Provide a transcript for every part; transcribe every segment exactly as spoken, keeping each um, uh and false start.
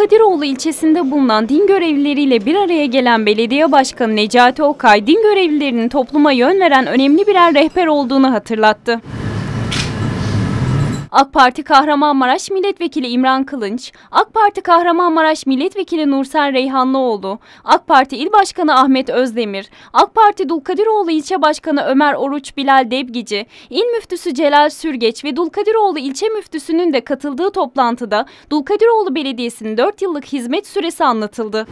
Dulkadiroğlu ilçesinde bulunan din görevlileriyle bir araya gelen Belediye Başkanı Necati Okay, din görevlilerinin topluma yön veren önemli birer rehber olduğunu hatırlattı. AK Parti Kahramanmaraş Milletvekili İmran Kılınç, AK Parti Kahramanmaraş Milletvekili Nursel Reyhanlıoğlu, AK Parti İl Başkanı Ahmet Özdemir, AK Parti Dulkadiroğlu İlçe Başkanı Ömer Oruç Bilal Debgici, İl Müftüsü Celal Sürgeç ve Dulkadiroğlu İlçe Müftüsü'nün de katıldığı toplantıda Dulkadiroğlu Belediyesi'nin dört yıllık hizmet süresi anlatıldı.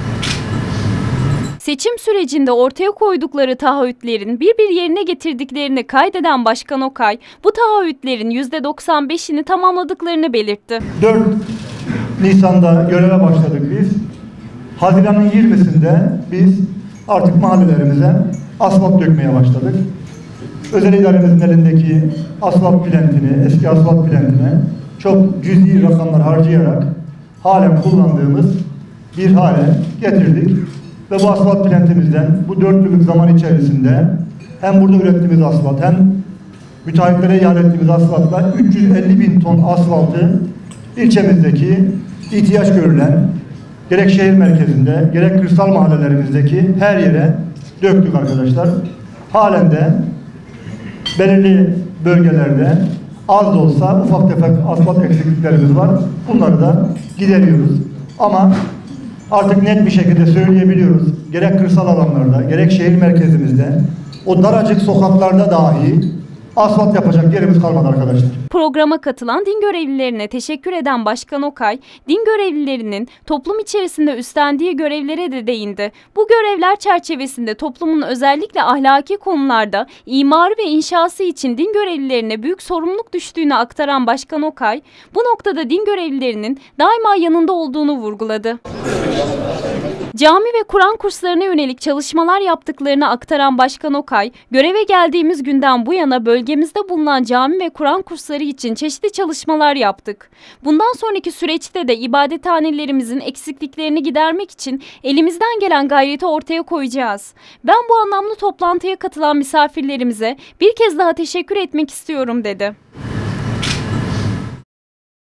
Seçim sürecinde ortaya koydukları taahhütlerin bir bir yerine getirdiklerini kaydeden Başkan Okay, bu taahhütlerin yüzde doksan beşini tamamladıklarını belirtti. dört Nisan'da göreve başladık biz. Haziran'ın yirmisinde biz artık mahallelerimize asfalt dökmeye başladık. Özel idaremizin elindeki asfalt plantini, eski asfalt plantine çok cüzi rakamlar harcayarak halen kullandığımız bir hale getirdik. Ve bu asfalt plantimizden bu dört yıllık zaman içerisinde hem burada ürettiğimiz asfalt hem müteahhitlere ihale ettiğimiz asfaltla üç yüz elli bin ton asfaltı ilçemizdeki ihtiyaç görülen gerek şehir merkezinde gerek kırsal mahallelerimizdeki her yere döktük arkadaşlar. Halen de belirli bölgelerde az da olsa ufak tefek asfalt eksikliklerimiz var. Bunları da gideriyoruz. Ama artık net bir şekilde söyleyebiliyoruz. Gerek kırsal alanlarda, gerek şehir merkezimizde, o daracık sokaklarda dahi asfalt yapacak yerimiz kalmadı arkadaşlar. Programa katılan din görevlilerine teşekkür eden Başkan Okay, din görevlilerinin toplum içerisinde üstlendiği görevlere de değindi. Bu görevler çerçevesinde toplumun özellikle ahlaki konularda imarı ve inşası için din görevlilerine büyük sorumluluk düştüğünü aktaran Başkan Okay, bu noktada din görevlilerinin daima yanında olduğunu vurguladı. Cami ve Kur'an kurslarına yönelik çalışmalar yaptıklarını aktaran Başkan Okay, göreve geldiğimiz günden bu yana bölgemizde bulunan cami ve Kur'an kursları için çeşitli çalışmalar yaptık. Bundan sonraki süreçte de ibadethanelerimizin eksikliklerini gidermek için elimizden gelen gayreti ortaya koyacağız. Ben bu anlamlı toplantıya katılan misafirlerimize bir kez daha teşekkür etmek istiyorum dedi.